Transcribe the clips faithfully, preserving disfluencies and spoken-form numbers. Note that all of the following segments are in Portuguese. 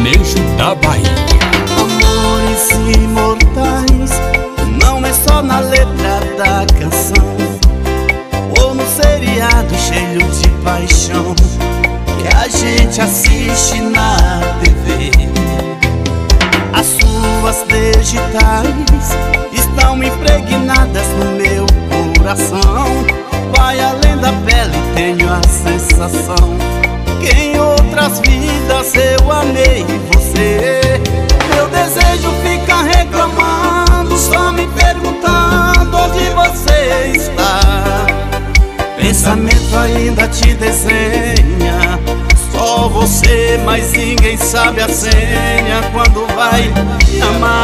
sertanejo da Bahia. Amores imortais não é só na letra da canção ou no seriado cheio de paixão que a gente assiste na T V. As suas digitais estão impregnadas no meu coração. Vai além da pele, tenho a sensação que em outras vidas eu amei você. Meu desejo fica reclamando, só me perguntando onde você está. Pensamento ainda te desenha, só você, mas ninguém sabe a senha quando vai me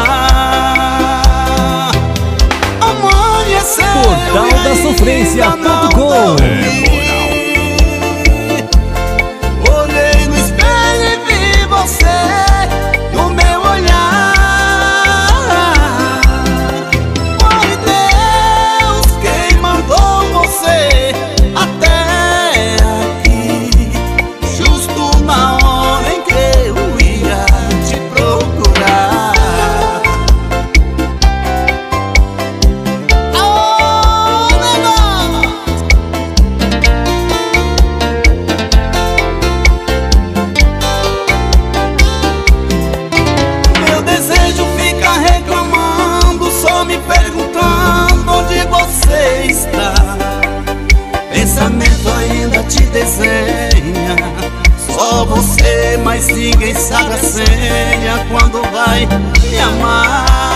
amar. Amanhecer, Portal da Sofrência ponto com. olhei no espelho e vi você no meu olhar. Foi Deus quem mandou você até aqui, justo na hora em que eu ia te procurar. Oh, meu desejo fica reclamando, só me perguntando onde você está. Pensamento ainda te desenha, só você, mas ninguém sabe a senha quando vai me amar.